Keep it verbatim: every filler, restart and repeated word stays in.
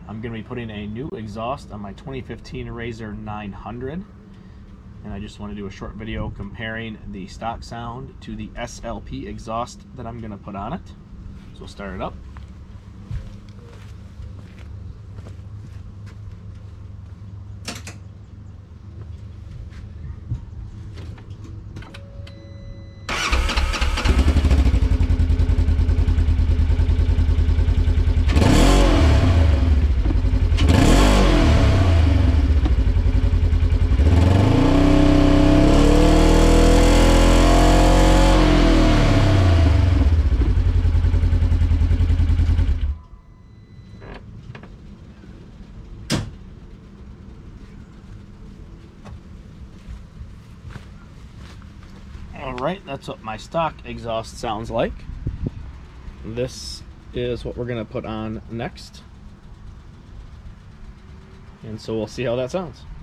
I'm going to be putting a new exhaust on my twenty fifteen R Z R nine hundred, and I just want to do a short video comparing the stock sound to the S L P exhaust that I'm going to put on it. So we'll start it up. Alright, that's what my stock exhaust sounds like. This is what we're going to put on next. And so we'll see how that sounds.